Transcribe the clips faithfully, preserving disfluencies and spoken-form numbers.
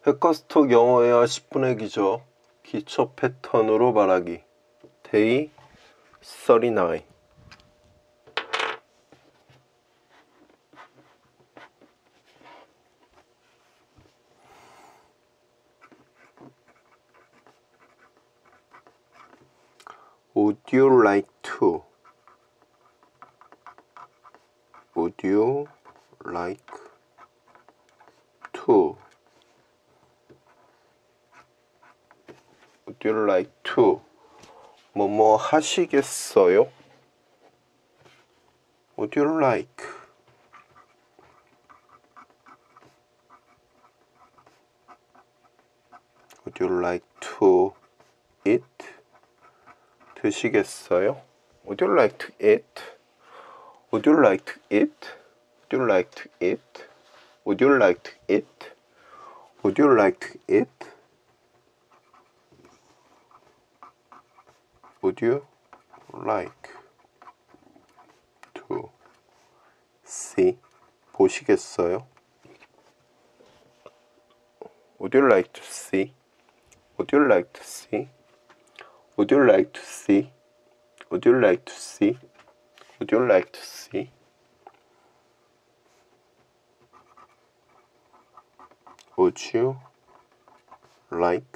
해커스톡 영어회화 십 분의 기저 기초 패턴으로 말하기 데이 삼십구. Would you like to? Would you like to? Would you like to? 뭐뭐 하시겠어요? Would you like? Would you like to eat? 드시겠어요? Would you like to eat? Would you like to eat? Would you like to eat? Would you like to eat? Would you like to eat? Would you like to see? 보시겠어요? Would you like to see? Would you like to see? Would you like to see? Would you like to see? Would you like to see? Would you like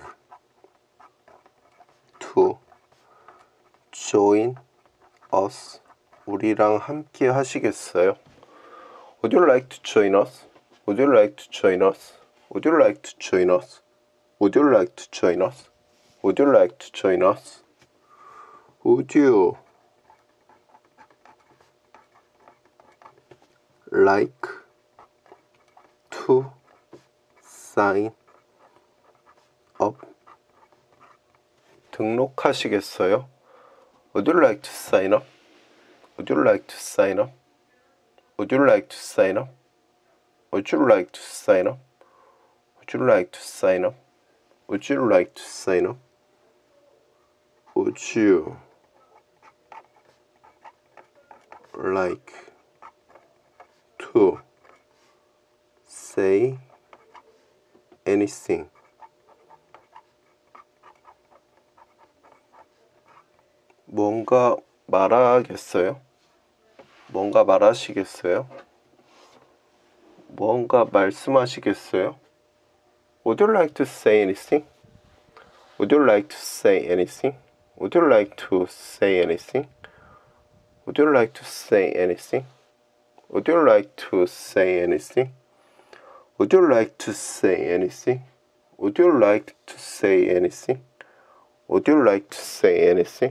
to join us? 우리랑 함께 하시겠어요? Would you like to join us? Would you like to join us? Would you like to join us? Would you like to join us? Would you like to join us? Would you like to sign up? 등록하시겠어요? Would you like to sign up? Would you like to sign up? Would you like to sign up? Would you like to sign up? Would you like to sign up? Would you like to sign up? Would you like to say anything? 뭔가 말하겠어요? 뭔가 말하시겠어요? 뭔가 말씀하시겠어요? Would you like to say anything? Would you like to say anything? Would you like to say anything? Would you like to say anything? Would you like to say anything? Would you like to say anything? Would you like to say anything? Would you like to say anything?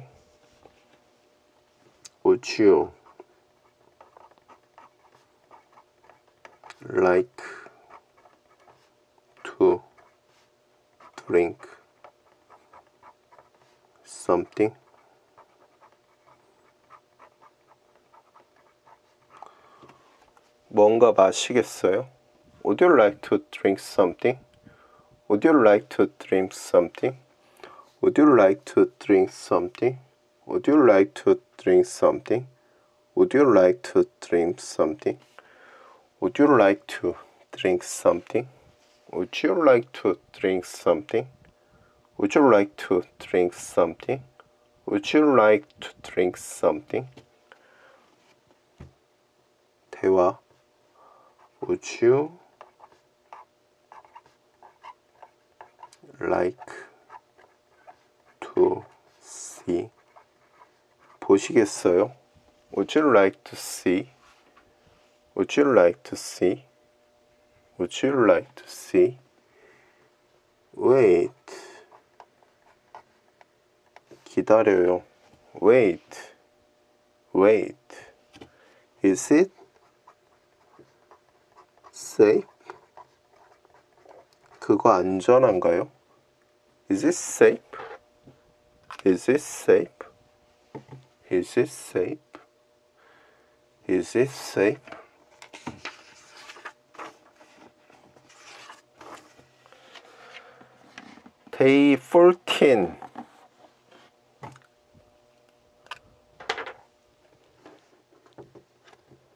Would you like to drink something? 뭔가 마시겠어요? Would you like to drink something? Would you like to drink something? Would you like to drink something? Would you like to drink something? Would you like to drink something? Would you like to drink something? Would you like to drink something? Would you like to drink something? Would you like to drink something? 대화. Would you like to see? 보시겠어요? Would you like to see? Would you like to see? Would you like to see? Wait. 기다려요. Wait. Wait. Is it safe? 그거 안전한가요? Is it safe? Is it safe? Is it safe? Is it safe? Day fourteen.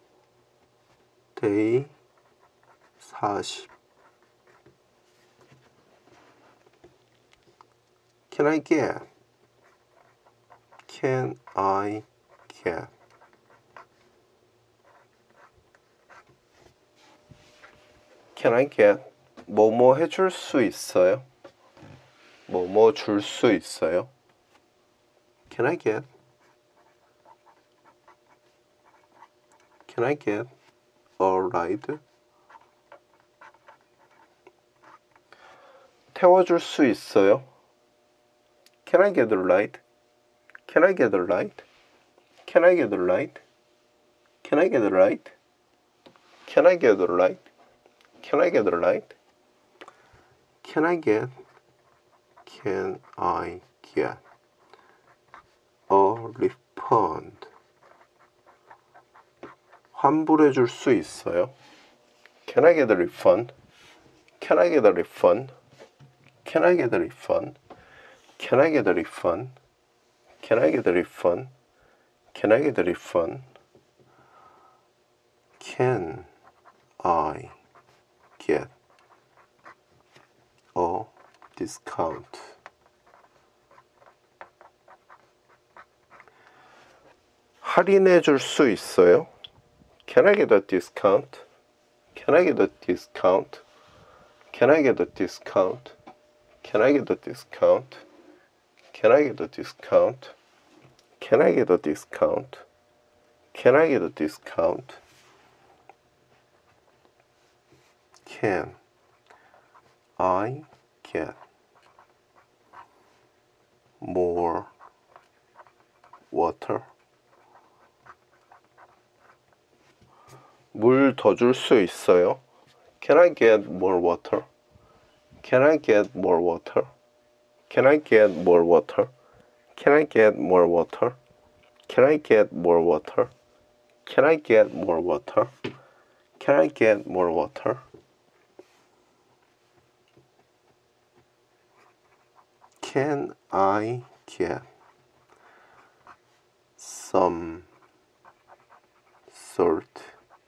Day 사십. Can I get? Can I get? Can I get? 뭐뭐 해줄 수 있어요? 뭐뭐 줄 수 있어요? Can I get? Can I get a ride? 태워줄 수 있어요? Can I get a ride? Can I get a ride? Can I get a ride? Can I get a ride? Can I get a ride? Can I get a ride? Can I get? Can I get a refund? 환불해 줄 수 있어요? Can I get a refund? Can I get a refund? Can I get a refund? Can I get a refund? Can I get a refund? Can I get a refund? Can I get a discount? 할인해 줄 수 있어요? Can I get a discount? Can I get a discount? Can I get a discount? Can I get a discount? Can I get a discount? Can I get a discount? Can I get a discount? Can I get more water? 물 더 줄 수 있어요? Can I get more water? Can I get more water? Can I get more water? Can I get more water? Can I get more water? Can I get more water? Can I get more water? Can I get some salt?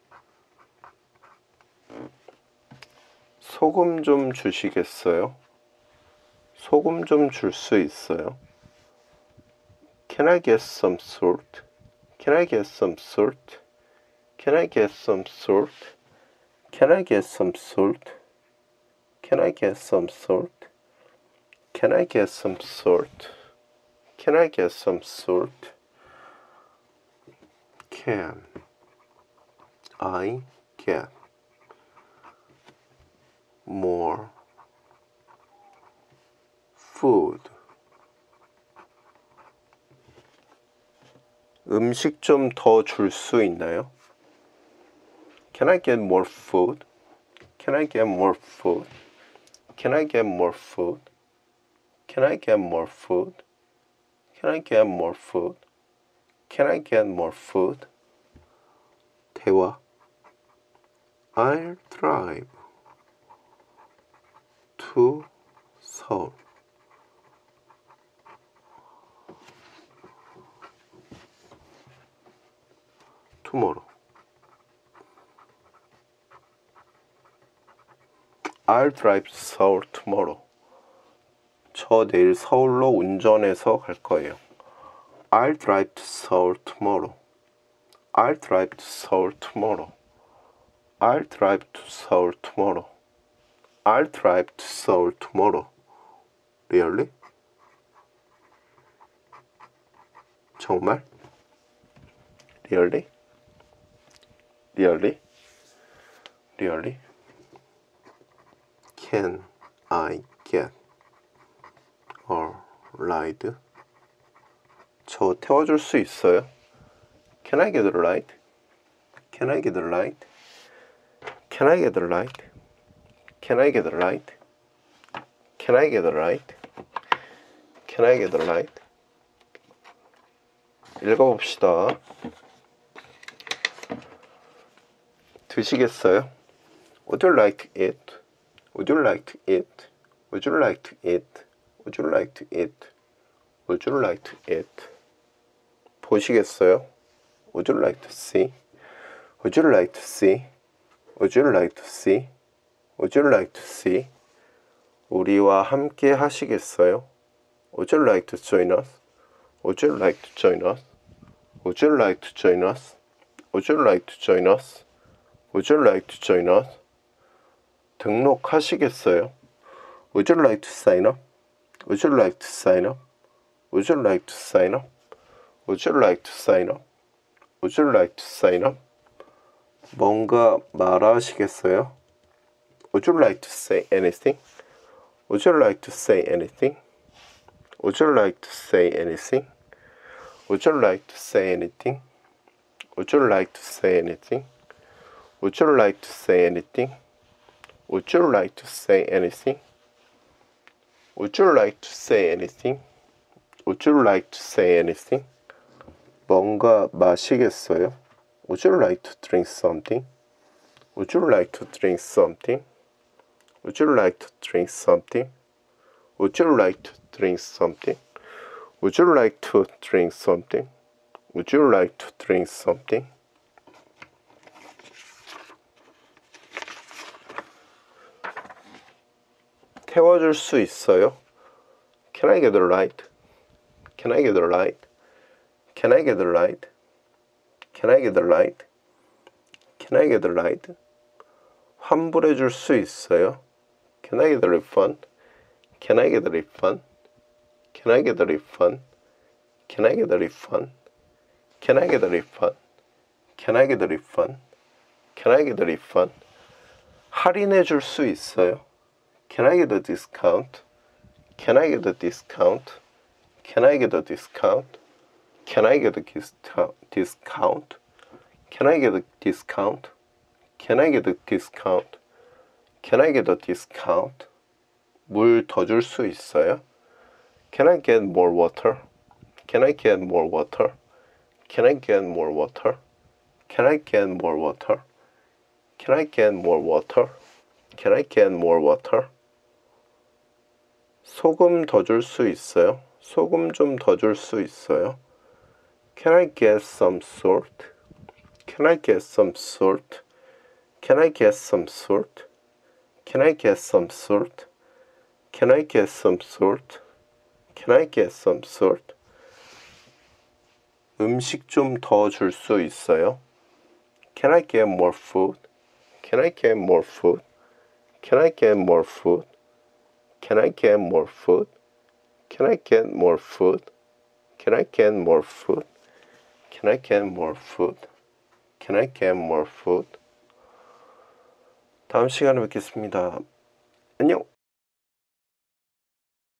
소금 좀 주시겠어요? 소금 좀 줄 수 있어요? Can I get some salt? Can I get some salt? Can I get some salt? Can I get some salt? Can I get some salt? Can I get some salt? Can I get some salt? Can I get more food? 음식 좀 더 줄 수 있나요? Can I get more food? Can I get more food? Can I get more food? Can I get more food? Can I get more food? Can I get more food? 대화. I'll drive to 서울. tomorrow. I'll drive to 서울 tomorrow. 저 내일 서울로 운전해서 갈 거예요. I'll drive to 서울 tomorrow. I'll drive to 서울 tomorrow. I'll drive to 서울 tomorrow. I'll drive to 서울 tomorrow. Really? 정말? Really? Really? Really? Can I get a ride? 저 태워줄 수 있어요? Can I get a ride? Can I get a ride? Can I get a ride? Can I get a ride? Can I get a ride? Can I get a ride? 읽어봅시다. 드시겠어요? Would you like to eat? Would you like to eat? Would you like to eat? Would you like to eat? Would you like to eat? 보시겠어요? Would you like to see? Would you like to see? Would you like to see? Would you like to see? 우리와 함께 하시겠어요? Would you like to join us? Would you like to join us? Would you like to join us? Would you like to join us? Would you like to join us? 등록하시겠어요? Would you like to sign up? Would you like to sign up? Would you like to sign up? Would you like to sign up? Would you like to sign up? 뭔가 말하시겠어요? Would you like to say anything? Would you like to say anything? Would you like to say anything? Would you like to say anything? Would you like to say anything? Would you like to say anything? Would you like to say anything? Would you like to say anything? Would you like to say anything? 뭔가 마시겠어요? Would you like to drink something? Would you like to drink something? Would you like to drink something? Would you like to drink something? Would you like to drink something? Would you like to drink something? 태워줄 수 있어요? Can I get a ride? Can I get a ride? Can I get a ride? Can I get a ride? Can I get a ride? 환불해 줄 수 있어요? Can I get a refund? Can I get a refund? Can I get a refund? Can I get a refund? Can I get a refund? Can I get a refund? Can I get a refund? 할인해 줄 수 있어요? Can I get a discount? Can I get a discount? Can I get a discount? Can I get a discount? Can I get a discount? Can I get a discount? Can I get a discount? 물 더 줄 수 있어요? Can I get more water? Can I get more water? Can I get more water? Can I get more water? Can I get more water? Can I get more water? 소금 더 줄 수 있어요? 소금 좀 더 줄 수 있어요? Can I get some salt? Can I get some salt? Can I get some salt? Can I get some salt? Can I get some salt? Can I get some salt? 음식 좀 더 줄 수 있어요? Can I get more food? Can I get more food? Can I get more food? Can I get more food? Can I get more food? Can I get more food? Can I get more food? Can I get more food? 다음 시간에 뵙겠습니다. 안녕!